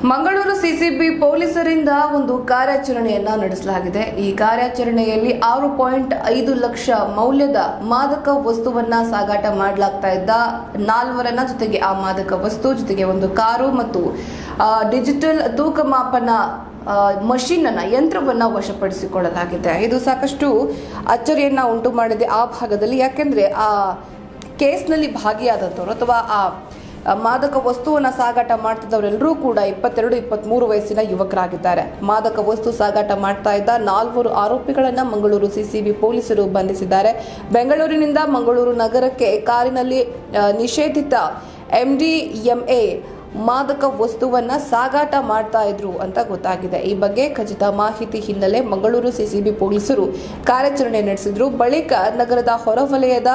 Mangaluru CCB ಪೊಲೀಸರಿಂದ ಒಂದು ಕಾರ್ಯಾಚರಣೆಯನ್ನ ನಡೆಸಲಾಗಿದೆ। ಈ ಕಾರ್ಯಾಚರಣೆಯಲ್ಲಿ 6.5 ಲಕ್ಷ ಮೌಲ್ಯದ ಮಾದಕ ವಸ್ತುವನ್ನ ಸಾಗಾಟ ಮಾಡಲಾಗ್ತಾ ಇದ್ದ 4 ಜೊತೆಗೆ ಆ ಮಾದಕ ವಸ್ತು ಜೊತೆಗೆ ಒಂದು ಕಾರು ಮತ್ತು ಡಿಜಿಟಲ್ ತೂಕ ಮಾಪನ ಮಷೀನ್ ಯಂತ್ರವನ್ನ ವಶಪಡಿಸಿಕೊಳ್ಳಲಾಗಿದೆ। ಇದು ಸಾಕಷ್ಟು ಅಚ್ಚರಿಯನ್ನ ಉಂಟು ಮಾಡಿದೆ ಆ ಭಾಗದಲ್ಲಿ। ಯಾಕೆಂದ್ರೆ ಆ ಕೇಸ್ನಲ್ಲಿ ಭಾಗಿಯಾದವರು ಅಥವಾ ಆ ಮಾದಕ ವಸ್ತುವನ್ನು ಸಾಗಾಟ ಮಾಡ್ತಿದ್ದವರೆಲ್ಲರೂ ಕೂಡ 22-23 ವಯಸ್ಸಿನ ಯುವಕರಾಗಿದ್ದಾರೆ। ಮಾದಕ ವಸ್ತು ಸಾಗಾಟ ಮಾಡ್ತಾ ಇದ್ದ 4 ಆರೋಪಿಗಳನ್ನ ಮಂಗಳೂರು ಸಿಸಿಬಿ ಪೊಲೀಸರು ಬಂಧಿಸಿದ್ದಾರೆ। ಬೆಂಗಳೂರಿನಿಂದ ಮಂಗಳೂರು ನಗರಕ್ಕೆ ಕಾರಿನಲ್ಲಿ ನಿಷೇಧಿತ MDMA ಮಾದಕ ವಸ್ತುವನ್ನ ಸಾಗಾಟ ಮಾಡ್ತಾ ಇದ್ರು ಅಂತ ಗೊತ್ತಾಗಿದೆ। ಈ ಬಗ್ಗೆ ಖಚಿತ ಮಾಹಿತಿ ಹಿನ್ನೆಲೆ ಮಂಗಳೂರು ಸಿಸಿಬಿ ಪೊಲೀಸರು ಕಾರ್ಯಾಚರಣೆ ನಡೆಸಿದ್ರು। ಬಳಿಕ ನಗರದ ಹೊರವಲಯದ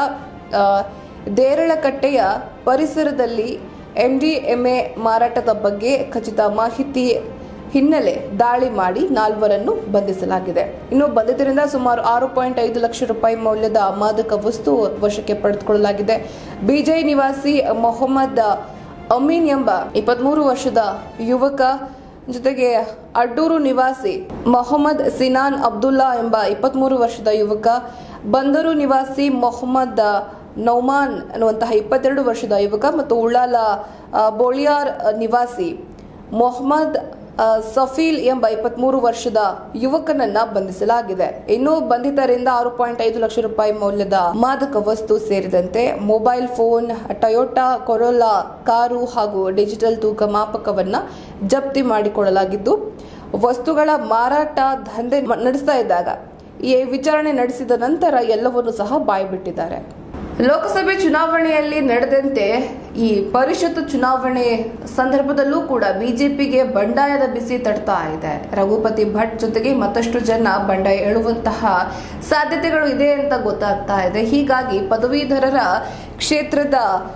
ದೇರಳಕಟ್ಟೆಯ ಪರಿಸರದಲ್ಲಿ MDMA ಮಾರಾಟದ ಬಗ್ಗೆ ಖಚಿತ ಮಾಹಿತಿ ಹಿನ್ನೆಲೆ ದಾಳಿ ಮಾಡಿ 4 ಬಂಧಿಸಲಾಗಿದೆ। ಇನ್ನು ಬಂಧಿತರಿಂದ ಸುಮಾರು 6.5 ಲಕ್ಷ ರೂಪಾಯಿ ಮೌಲ್ಯದ ಮಾದಕ ವಸ್ತು ವಶಕ್ಕೆ ಪಡೆದುಕೊಳ್ಳಲಾಗಿದೆ। ಬಿಜೈ ನಿವಾಸಿ ಮೊಹಮ್ಮದ್ ಅಮೀನ್ ಎಂಬ 23 ವರ್ಷದ ಯುವಕ ಜೊತೆಗೆ ಅಡ್ಡೂರು ನಿವಾಸಿ ಮೊಹಮ್ಮದ್ ಸಿನಾನ್ ಅಬ್ದುಲ್ಲಾ ಎಂಬ 23 ವರ್ಷದ ಯುವಕ, ಬಂದರು ನಿವಾಸಿ ಮೊಹಮ್ಮದ್ ನೌಮಾನ್ ಅನ್ನುವಂತಹ 22 ವರ್ಷದ ಯುವಕ ಮತ್ತು ಉಳ್ಳಾಲ ಬೋಳಿಯಾರ್ ನಿವಾಸಿ ಮೊಹಮ್ಮದ್ ಸಫೀಲ್ ಎಂಬ 23 ವರ್ಷದ ಯುವಕನನ್ನ ಬಂಧಿಸಲಾಗಿದೆ। ಇನ್ನು ಬಂಧಿತರಿಂದ 6.5 ಲಕ್ಷ ರೂಪಾಯಿ ಮೌಲ್ಯದ ಮಾದಕ ವಸ್ತು ಸೇರಿದಂತೆ mobile phone, Toyota Corolla car ಹಾಗೂ ಡಿಜಿಟಲ್ ತೂಕ ಮಾಪಕವನ್ನ ಜಪ್ತಿ ಮಾಡಿಕೊಳ್ಳಲಾಗಿದ್ದು, ವಸ್ತುಗಳ ಮಾರಾಟ ದಂಧೆ ನಡೆಸ್ತಾ ಇದ್ದಾಗ ಈ ವಿಚಾರಣೆ ನಡೆಸಿದ ನಂತರ ಎಲ್ಲವನ್ನೂ ಸಹ ಬಾಯ್ಬಿಟ್ಟಿದ್ದಾರೆ। ಲೋಕಸಭೆ ಚುನಾವಣೆಯಲ್ಲಿ ನಡೆದಂತೆ ಈ ಪರಿಷತ್ ಚುನಾವಣೆ ಸಂದರ್ಭದಲ್ಲೂ ಕೂಡ ಬಿಜೆಪಿಗೆ ಬಂಡಾಯದ ಬಿಸಿ ತಡ್ತಾ ಇದೆ। ರಘುಪತಿ ಭಟ್ ಜೊತೆಗೆ ಮತ್ತಷ್ಟು ಜನ ಬಂಡಾಯ ಏಳುವಂತಹ ಸಾಧ್ಯತೆಗಳು ಇದೆ ಅಂತ ಗೊತ್ತಾಗ್ತಾ ಇದೆ। ಹೀಗಾಗಿ ಪದವೀಧರರ ಕ್ಷೇತ್ರದ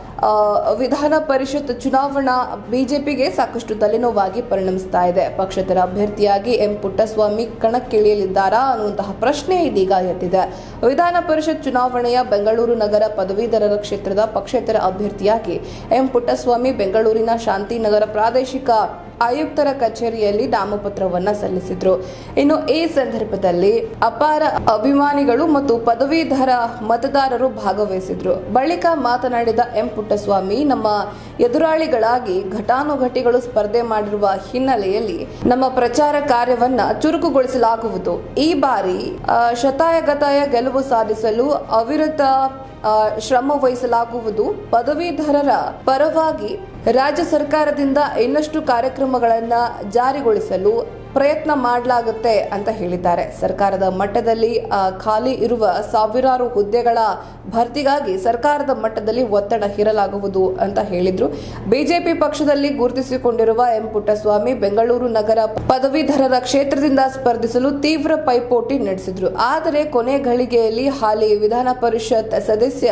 ವಿಧಾನ ಪರಿಷತ್ ಚುನಾವಣಾ ಬಿಜೆಪಿಗೆ ಸಾಕಷ್ಟು ತಲೆನೋವಾಗಿ ಪರಿಣಮಿಸ್ತಾ ಇದೆ। ಪಕ್ಷೇತರ ಅಭ್ಯರ್ಥಿಯಾಗಿ ಎಂ ಪುಟ್ಟಸ್ವಾಮಿ ಕಣಕ್ಕಿಳಿಯಲಿದ್ದಾರಾ ಅನ್ನುವಂತಹ ಪ್ರಶ್ನೆ ಇದೀಗ ಎದ್ದಿದೆ। ವಿಧಾನ ಪರಿಷತ್ ಚುನಾವಣೆಯ ಬೆಂಗಳೂರು ನಗರ ಪದವೀಧರರ ಕ್ಷೇತ್ರದ ಪಕ್ಷೇತರ ಅಭ್ಯರ್ಥಿಯಾಗಿ ಎಂ ಪುಟ್ಟಸ್ವಾಮಿ ಬೆಂಗಳೂರಿನ ಶಾಂತಿನಗರ ಪ್ರಾದೇಶಿಕ ಆಯುಕ್ತರ ಕಚೇರಿಯಲ್ಲಿ ನಾಮಪತ್ರವನ್ನ ಸಲ್ಲಿಸಿದ್ರು। ಇನ್ನು ಈ ಸಂದರ್ಭದಲ್ಲಿ ಅಪಾರ ಅಭಿಮಾನಿಗಳು ಮತ್ತು ಪದವೀಧರ ಮತದಾರರು ಭಾಗವಹಿಸಿದ್ರು। ಬಳಿಕ ಮಾತನಾಡಿದ ಎಂ ಪುಟ್ಟಸ್ವಾಮಿ, ನಮ್ಮ ಎದುರಾಳಿಗಳಾಗಿ ಘಟಾನುಘಟಿಗಳು ಸ್ಪರ್ಧೆ ಮಾಡಿರುವ ಹಿನ್ನೆಲೆಯಲ್ಲಿ ನಮ್ಮ ಪ್ರಚಾರ ಕಾರ್ಯವನ್ನ ಚುರುಕುಗೊಳಿಸಲಾಗುವುದು। ಈ ಬಾರಿ ಶತಾಯಗತಾಯ ಗೆಲುವು ಸಾಧಿಸಲು ಅವಿರತ ಶ್ರಮ ವಹಿಸಲಾಗುವುದು। ಪದವೀಧರರ ಪರವಾಗಿ ರಾಜ್ಯ ಸರ್ಕಾರದಿಂದ ಇನ್ನಷ್ಟು ಕಾರ್ಯಕ್ರಮಗಳನ್ನು ಜಾರಿಗೊಳಿಸಲು ಪ್ರಯತ್ನ ಮಾಡಲಾಗುತ್ತೆ ಅಂತ ಹೇಳಿದ್ದಾರೆ। ಸರ್ಕಾರದ ಮಟ್ಟದಲ್ಲಿ ಖಾಲಿ ಇರುವ ಸಾವಿರಾರು ಹುದ್ದೆಗಳ ಭರ್ತಿಗಾಗಿ ಸರ್ಕಾರದ ಮಟ್ಟದಲ್ಲಿ ಒತ್ತಡ ಹೇರಲಾಗುವುದು ಅಂತ ಹೇಳಿದ್ರು। ಬಿಜೆಪಿ ಪಕ್ಷದಲ್ಲಿ ಗುರುತಿಸಿಕೊಂಡಿರುವ ಎಂ ಪುಟ್ಟಸ್ವಾಮಿ ಬೆಂಗಳೂರು ನಗರ ಪದವೀಧರರ ಕ್ಷೇತ್ರದಿಂದ ಸ್ಪರ್ಧಿಸಲು ತೀವ್ರ ಪೈಪೋಟಿ ನಡೆಸಿದ್ರು। ಆದರೆ ಕೊನೆ ಘಳಿಗೆಯಲ್ಲಿ ಹಾಲಿ ವಿಧಾನ ಪರಿಷತ್ ಸದಸ್ಯ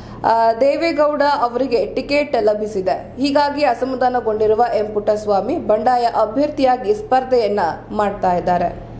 ದೇವೇಗೌಡ ಅವರಿಗೆ ಟಿಕೆಟ್ ಲಭಿಸಿದೆ। ಹೀಗಾಗಿ ಅಸಮಾಧಾನಗೊಂಡಿರುವ ಎಂ ಪುಟ್ಟಸ್ವಾಮಿ ಬಂಡಾಯ ಅಭ್ಯರ್ಥಿಯಾಗಿ ಸ್ಪರ್ಧೆಯನ್ನ ಮಾಡ್ತಾ ಇದ್ದಾರೆ।